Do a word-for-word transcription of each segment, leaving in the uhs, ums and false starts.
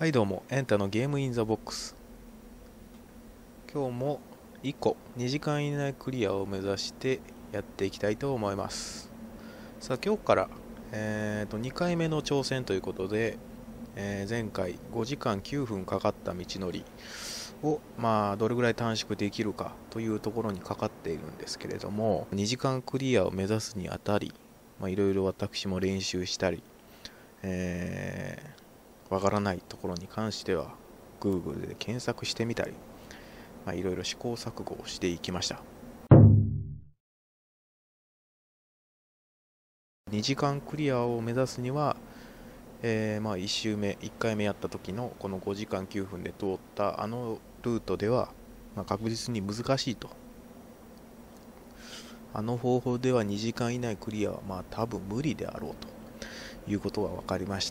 はいどうも、エンタのゲームインザボックス。今日もいっこにじかん以内クリアを目指してやっていきたいと思います。さあ今日から、えー、とにかいめの挑戦ということで、えー前回ごじかんきゅうふんかかった道のりをまあどれぐらい短縮できるかというところにかかっているんですけれども、にじかんクリアを目指すにあたりいろいろ私も練習したり、えーわからないところに関しては Google で検索してみたり、いろいろ試行錯誤をしていきました。にじかんクリアを目指すには、えーまあいち周目いっかいめやった時のこのごじかんきゅうふんで通ったあのルートでは、まあ、確実に難しいと。あの方法ではにじかん以内クリアはまあ多分無理であろうということが分かりました。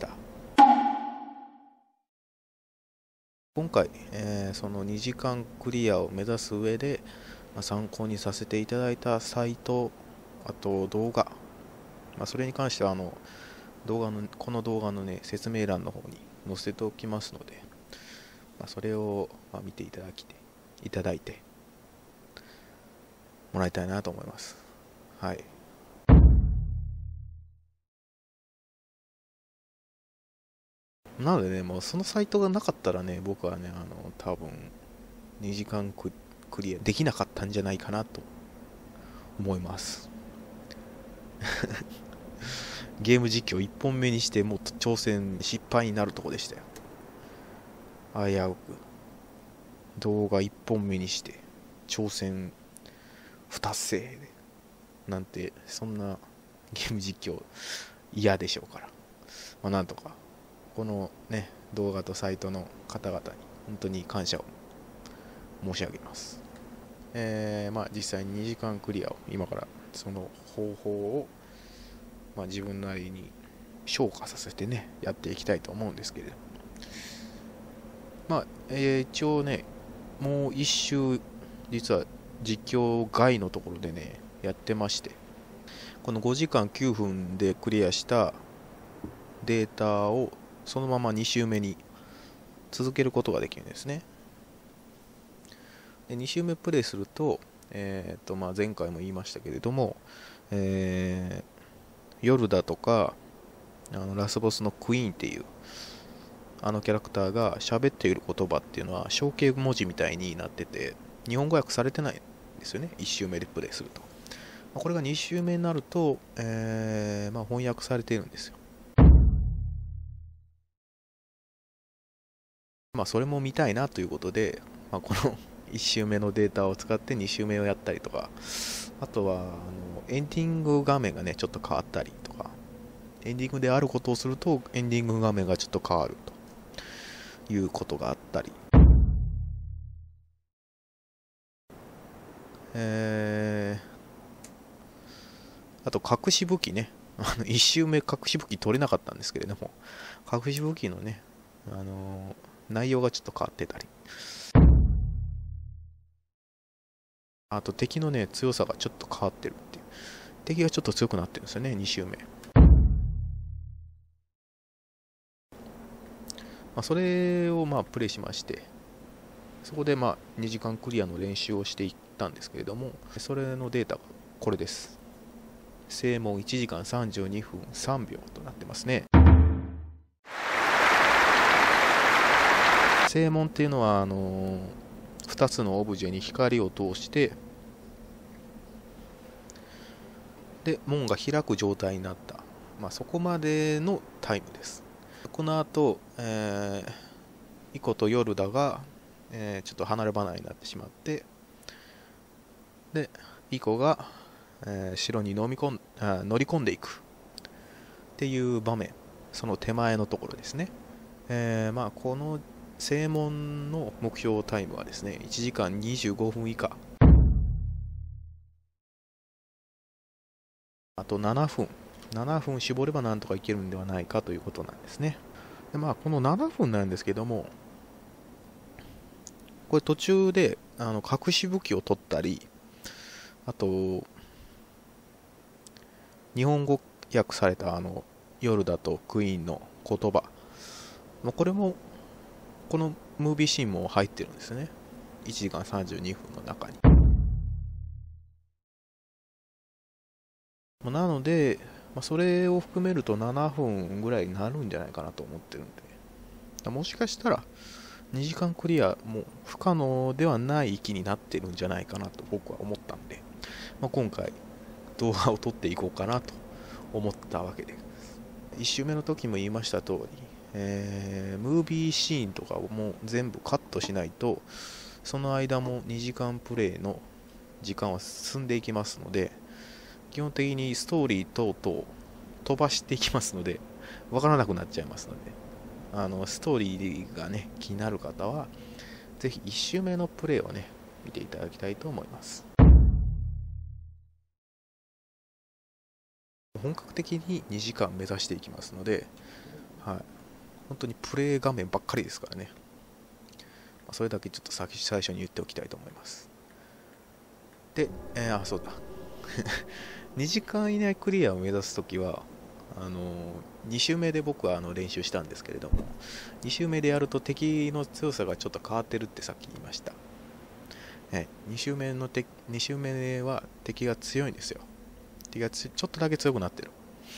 今回、えーそのにじかんクリアを目指す上で、まあ、参考にさせていただいたサイト、あと動画、まあ、それに関してはあの動画のこの動画のね説明欄の方に載せておきますので、まあ、それをまあ見ていただきていただいてもらいたいなと思います。はい。なのでね、もうそのサイトがなかったらね、僕はね、あの多分にじかんククリアできなかったんじゃないかなと思います。ゲーム実況いっぽんめにしてもう挑戦失敗になるとこでしたよ。危うく動画いっぽんめにして挑戦不達成でなんて、そんなゲーム実況嫌でしょうから、まあ、なんとかこのね動画とサイトの方々に本当に感謝を申し上げます。えー、まあ実際ににじかんクリアを今からその方法を、まあ、自分なりに昇華させてねやっていきたいと思うんですけれど、まあ、えー一応ねもう一周実は実況外のところでねやってまして、このごじかんきゅうふんでクリアしたデータをそのままに周目に続けることができるんですね。でに周目プレイすると、えーとまあ、前回も言いましたけれども、えー夜だとかあのラスボスのクイーンっていうあのキャラクターが喋っている言葉っていうのは象形文字みたいになってて、日本語訳されてないんですよね、いち周目でプレイすると。これがに周目になると、えーまあ、翻訳されているんですよ。まあそれも見たいなということで、まあ、このいち周目のデータを使ってに周目をやったりとか、あとはあのエンディング画面がねちょっと変わったりとか、エンディングであることをするとエンディング画面がちょっと変わるということがあったり、えー、あと隠し武器ね、あのいち周目隠し武器取れなかったんですけれども、隠し武器のね、あのー内容がちょっと変わってたり、あと敵のね強さがちょっと変わってるっていう、敵がちょっと強くなってるんですよねに周目。まあ、それをまあプレイしまして、そこでまあにじかんクリアの練習をしていったんですけれども、それのデータがこれです。正門いちじかんさんじゅうにふんさんびょうとなってますね。正門っていうのはあのー、ふたつのオブジェに光を通してで門が開く状態になった、まあ、そこまでのタイムです。この後、えー、イコとヨルダが、えーちょっと離れ離れになってしまって、でイコが、えー城に飲み込んあ乗り込んでいくっていう場面、その手前のところですね。えーまあ、この正門の目標タイムはですねいちじかんにじゅうごふん以下、あとななふんななふん絞ればなんとかいけるんではないかということなんですね。でまあこのななふんなんですけども、これ途中であの隠し武器を取ったり、あと日本語訳されたあの夜だとクイーンの言葉、これもこのムービーシーンも入ってるんですね。いちじかんさんじゅうにふんの中に。なので、まあ、それを含めるとななふんぐらいになるんじゃないかなと思ってるんで、もしかしたらにじかんクリアも不可能ではない域になってるんじゃないかなと僕は思ったんで、まあ、今回動画を撮っていこうかなと思ったわけで、いち周目の時も言いました通り、えー、ムービーシーンとかをもう全部カットしないと、その間もにじかんプレイの時間は進んでいきますので、基本的にストーリー等々飛ばしていきますので、わからなくなっちゃいますので、あのストーリーがね気になる方はぜひいち周目のプレイをね見ていただきたいと思います。本格的ににじかん目指していきますので、はい、本当にプレイ画面ばっかりですからね、それだけちょっと先最初に言っておきたいと思います。で、えー、あそうだにじかん以内クリアを目指すときはあのに周目で僕はあの練習したんですけれども、に周目でやると敵の強さがちょっと変わってるってさっき言いました。えに周目の敵に周目は敵が強いんですよ。敵がちょっとだけ強くなってる。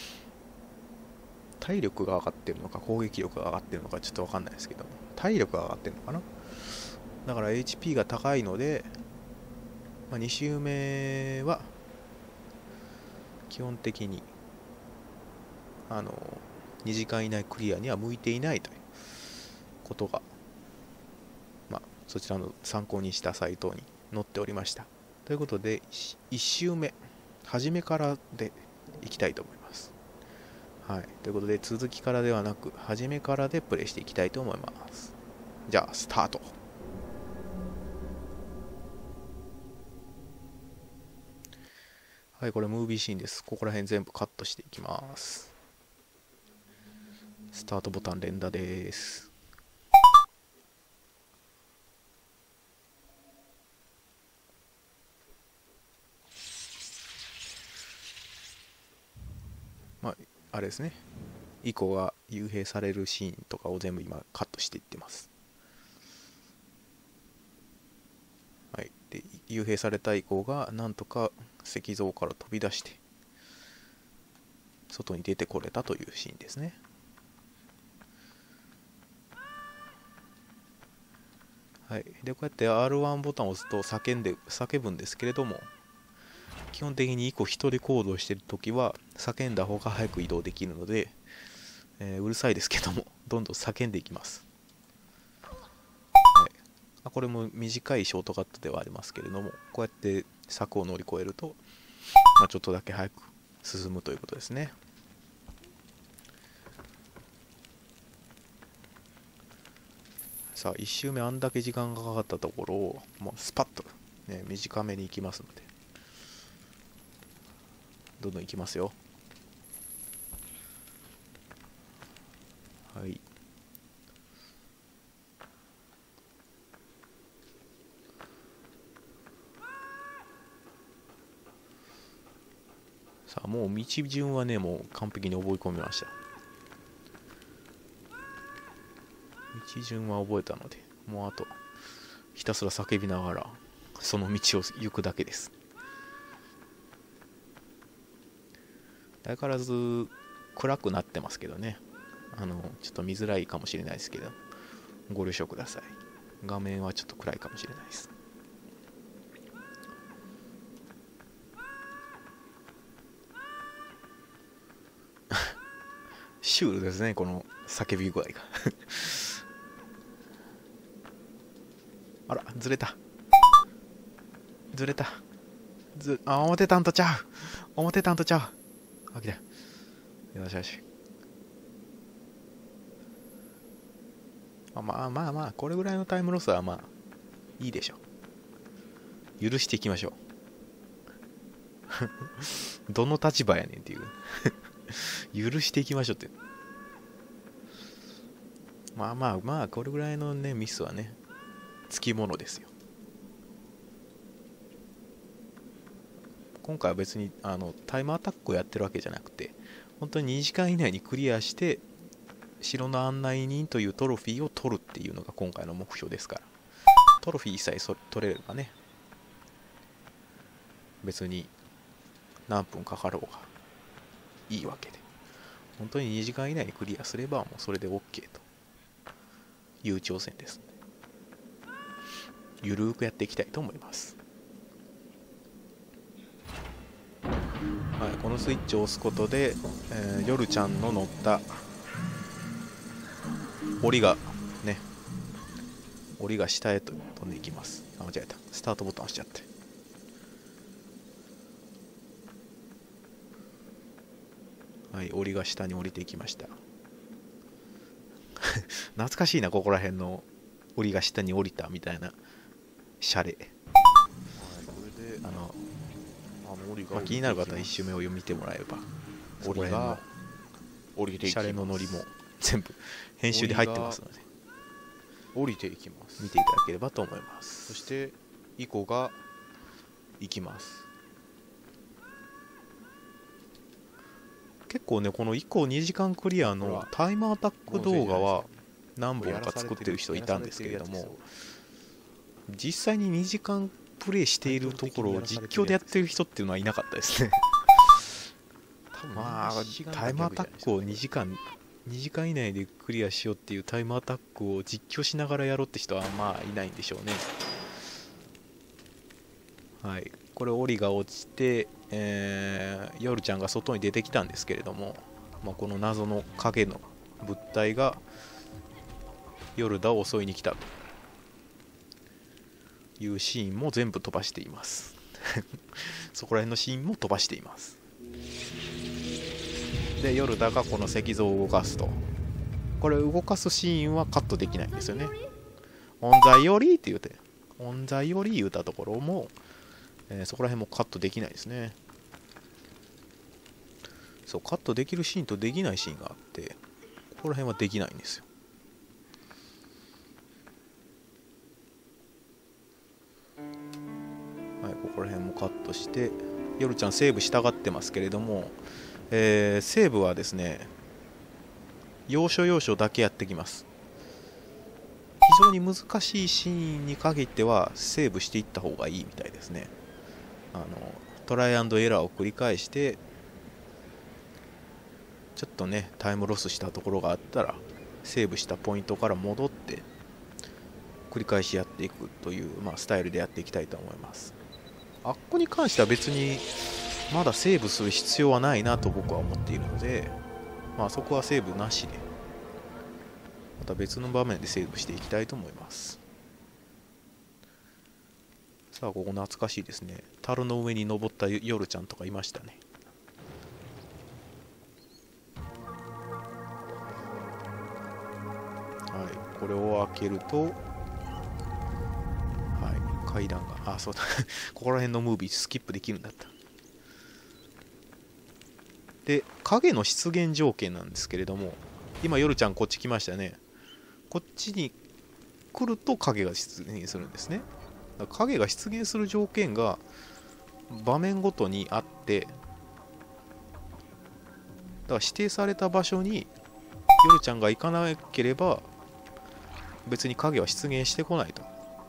体力が上がってるのか攻撃力が上がってるのかちょっと分かんないですけども、体力が上がってるのかな。だから エイチピー が高いので、まあ、に周目は基本的にあのにじかん以内クリアには向いていないということが、まあ、そちらの参考にしたサイトに載っておりました。ということでいち周目初めからでいきたいと思います。はい、ということで続きからではなく初めからでプレイしていきたいと思います。じゃあスタート。はい、これムービーシーンです。ここら辺全部カットしていきます。スタートボタン連打です。まあ、あれですね。以降が幽閉されるシーンとかを全部今カットしていってます。はい、で幽閉された以降がなんとか石像から飛び出して外に出てこれたというシーンですね。はい、でこうやって アールワン ボタンを押すと叫んで叫ぶんですけれども、基本的に以降一人行動しているときは叫んだ方が早く移動できるので、えー、うるさいですけどもどんどん叫んでいきます。はい、これも短いショートカットではありますけれども、こうやって柵を乗り越えると、まあ、ちょっとだけ早く進むということですね。さあいち周目あんだけ時間がかかったところをもうスパッと、ね、短めに行きますので、どんどん行きますよ。はい、さあもう道順はねもう完璧に覚え込みました。道順は覚えたので、もうあとひたすら叫びながらその道を行くだけです。相変わらず暗くなってますけどね、あのちょっと見づらいかもしれないですけどご了承ください。画面はちょっと暗いかもしれないです。シュールですねこの叫び具合があらずれたずれたずあ思ってたんとちゃう思ってたんとちゃう。あ来たよしよし。まあまあまあこれぐらいのタイムロスはまあいいでしょう。許していきましょうどの立場やねんっていう許していきましょうって。まあまあまあこれぐらいのねミスはねつきものですよ。今回は別にあのタイムアタックをやってるわけじゃなくて、本当ににじかん以内にクリアして城の案内人というトロフィーを取るっていうのが今回の目標ですから、トロフィーさえ取れればね、別に何分かかろうがいいわけで、本当ににじかん以内にクリアすればもうそれで OK という挑戦です。ゆるーくやっていきたいと思います。はい、このスイッチを押すことで、えー、夜ちゃんの乗った檻がね、檻が下へと飛んでいきます。あ、間違えた。スタートボタン押しちゃって。はい、檻が下に降りていきました。懐かしいな、ここら辺の檻が下に降りたみたいなシャレ。あの、まあ、気になる方は一周目を読みてもらえば、檻が降りていきます。シャレのノリも全部編集で入ってますので、 降りていきます。 見ていただければと思います。 そしてイコが行きます。 結構ね、この以降にじかんクリアのタイムアタック動画は何本か作ってる人いたんですけれども、実際ににじかんプレイしているところを実況でやってる人っていうのはいなかったですね。まあタイムアタックをにじかんにじかん以内でクリアしようっていうタイムアタックを実況しながらやろうって人はまあいないんでしょうね。はい、これオリが落ちて、えー、ヨルちゃんが外に出てきたんですけれども、まあ、この謎の影の物体がヨルダを襲いに来たというシーンも全部飛ばしています。そこら辺のシーンも飛ばしています。でヨルダがこの石像を動かすと、これ動かすシーンはカットできないんですよね。オンザイオリーって言うて、オンザイオリー言うたところも、えー、そこら辺もカットできないですね。そう、カットできるシーンとできないシーンがあって、ここら辺はできないんですよ。はい、ここら辺もカットして、ヨルちゃんセーブしたがってますけれども、えー、セーブはですね、要所要所だけやってきます。非常に難しいシーンに限ってはセーブしていった方がいいみたいですね。あのトライアンドエラーを繰り返して、ちょっとねタイムロスしたところがあったらセーブしたポイントから戻って繰り返しやっていくという、まあ、スタイルでやっていきたいと思います。あっこに関しては別にまだセーブする必要はないなと僕は思っているので、まあ、そこはセーブなしでまた別の場面でセーブしていきたいと思います。さあここ懐かしいですね。樽の上に登ったヨルちゃんとかいましたね。はい、これを開けると、はい、階段が、あ、そうだここら辺のムービースキップできるんだった。で影の出現条件なんですけれども、今ヨルちゃんこっち来ましたね。こっちに来ると影が出現するんですね。だから影が出現する条件が場面ごとにあって、だから指定された場所にヨルちゃんが行かなければ別に影は出現してこないと。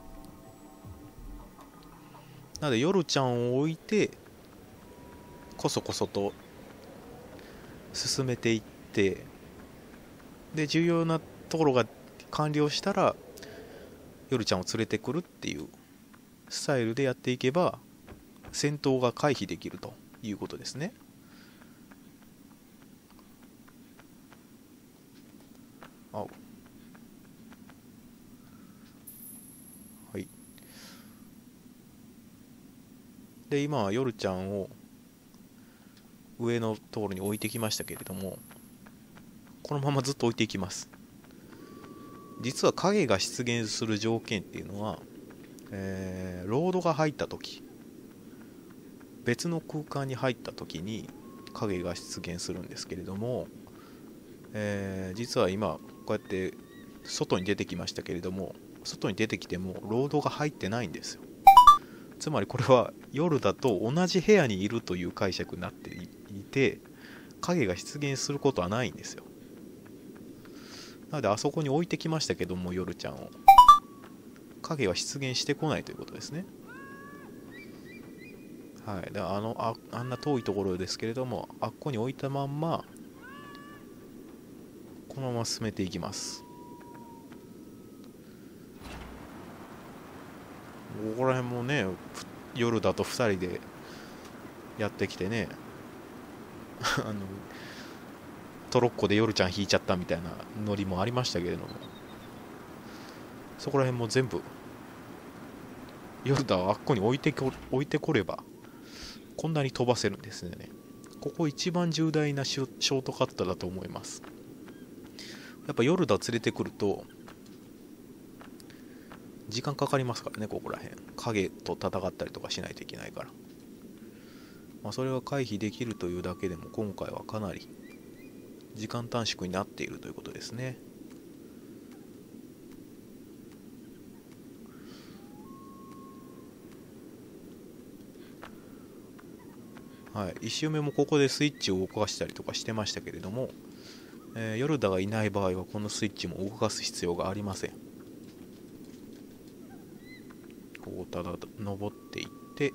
なのでヨルちゃんを置いてこそこそと進めていって、で重要なところが完了したらヨルちゃんを連れてくるっていうスタイルでやっていけば戦闘が回避できるということですね。あ、はい。で今はヨルちゃんを上のところに置いてきましたけれども、このままずっと置いていきます。実は影が出現する条件っていうのは、えー、ロードが入った時、別の空間に入った時に影が出現するんですけれども、えー、実は今こうやって外に出てきましたけれども、外に出てきてもロードが入ってないんですよ。つまりこれは夜だと同じ部屋にいるという解釈になっていて、影が出現することはないんですよ。 なのであそこに置いてきましたけども、夜ちゃんを影は出現してこないということですね。はい、であの あ, あんな遠いところですけれども、あっこに置いたまんまこのまま進めていきます。ここら辺もね、夜だとふたりでやってきてねあのトロッコで夜ちゃん引いちゃったみたいなノリもありましたけれども、そこら辺も全部夜だはあっこに置いてこ置いてこればこんなに飛ばせるんですね。ここ一番重大なショートカットだと思います。やっぱ夜だ連れてくると時間かかりますからね。ここら辺影と戦ったりとかしないといけないから、まあ、それは回避できるというだけでも今回はかなり時間短縮になっているということですね。はい、いち周目もここでスイッチを動かしたりとかしてましたけれども、えー、ヨルダがいない場合はこのスイッチも動かす必要がありません。ここをただ登っていって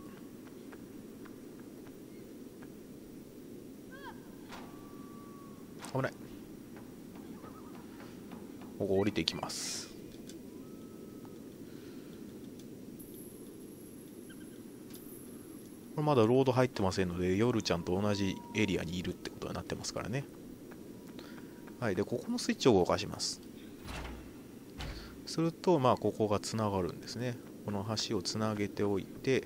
危ない、ここ降りていきます。これまだロード入ってませんので、夜ちゃんと同じエリアにいるってことになってますからね。はい、でここのスイッチを動かします。するとまあここがつながるんですね。この橋をつなげておいて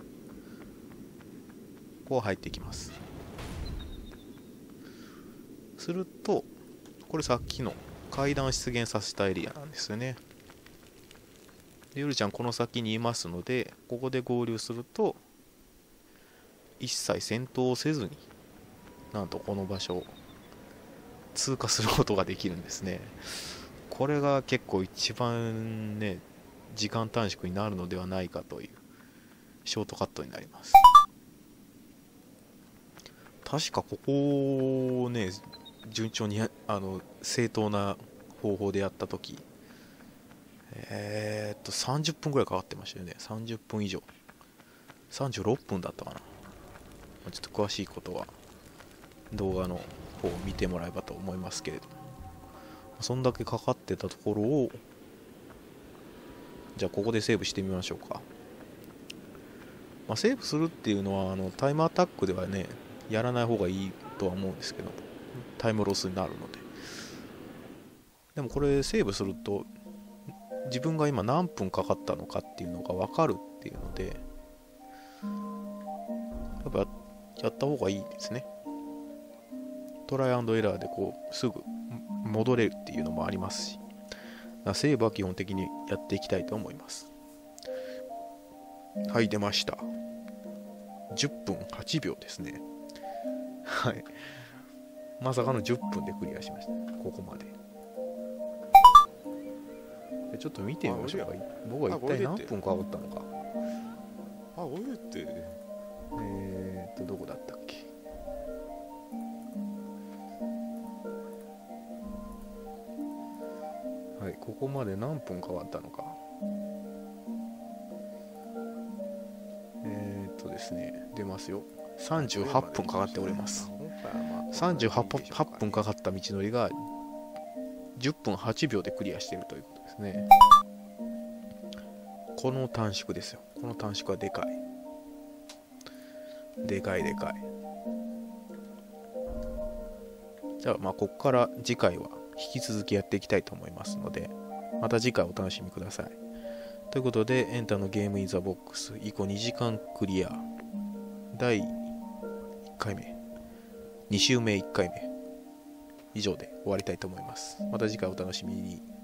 こう入っていきます。するとこれさっきの階段出現させたエリアなんですよね。で夜ちゃんこの先にいますので、ここで合流すると一切戦闘をせずになんとこの場所を通過することができるんですね。これが結構一番ね時間短縮になるのではないかというショートカットになります。確かここをね順調にあの正当な方法でやった時えー、っとさんじゅっぷんぐらいかかってましたよね。さんじゅっぷん以上、さんじゅうろっぷんだったかな。ちょっと詳しいことは動画の方を見てもらえばと思いますけれども、そんだけかかってたところをじゃあここでセーブしてみましょうか。まあ、セーブするっていうのはあのタイムアタックではねやらない方がいいとは思うんですけど、タイムロスになるので。でもこれセーブすると自分が今何分かかったのかっていうのが分かるっていうので、やっぱやった方がいいですね。トライアンドエラーでこうすぐ戻れるっていうのもありますし、セーブは基本的にやっていきたいと思います。はい、出ました。じゅっぷんはちびょうですね。はい、まさかのじゅっぷんでクリアしました。ここまでちょっと見てみましょうか。僕は一体何分かかったのか。 あ、お湯ってえーっとどこだったっけ。はい、ここまで何分かかったのか。えーっとですね、出ますよ。さんじゅうはっぷんかかっております。さんじゅうはっぷんかかった道のりがじゅっぷんはちびょうでクリアしているということですね。この短縮ですよ。この短縮はでかい。でかいでかい。じゃあまあここから次回は引き続きやっていきたいと思いますので、また次回お楽しみください。ということで、エンタのゲームインザボックス以降にじかんクリアだいいっかいめ、に週目いっかいめ以上で終わりたいと思います。また次回お楽しみに。